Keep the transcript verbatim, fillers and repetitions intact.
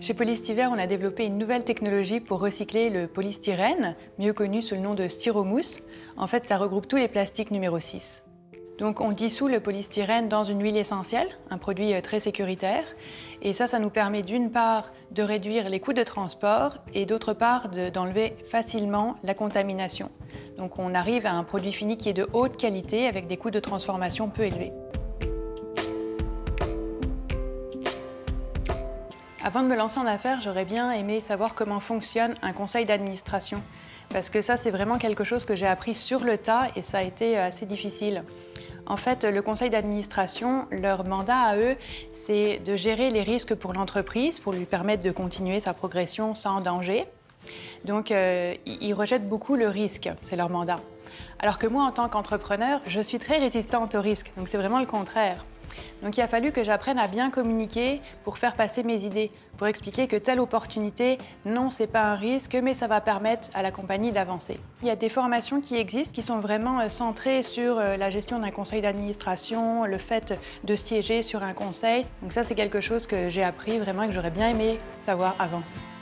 Chez Polystyver, on a développé une nouvelle technologie pour recycler le polystyrène, mieux connu sous le nom de styromousse. En fait, ça regroupe tous les plastiques numéro six. Donc on dissout le polystyrène dans une huile essentielle, un produit très sécuritaire. Et ça, ça nous permet d'une part de réduire les coûts de transport et d'autre part d'enlever facilement la contamination. Donc on arrive à un produit fini qui est de haute qualité avec des coûts de transformation peu élevés. Avant de me lancer en affaires, j'aurais bien aimé savoir comment fonctionne un conseil d'administration. Parce que ça, c'est vraiment quelque chose que j'ai appris sur le tas et ça a été assez difficile. En fait, le conseil d'administration, leur mandat à eux, c'est de gérer les risques pour l'entreprise, pour lui permettre de continuer sa progression sans danger. Donc, euh, ils rejettent beaucoup le risque, c'est leur mandat. Alors que moi, en tant qu'entrepreneur, je suis très résistante au risque, donc c'est vraiment le contraire. Donc il a fallu que j'apprenne à bien communiquer pour faire passer mes idées, pour expliquer que telle opportunité, non, c'est pas un risque, mais ça va permettre à la compagnie d'avancer. Il y a des formations qui existent, qui sont vraiment centrées sur la gestion d'un conseil d'administration, le fait de siéger sur un conseil. Donc ça, c'est quelque chose que j'ai appris vraiment et que j'aurais bien aimé savoir avant.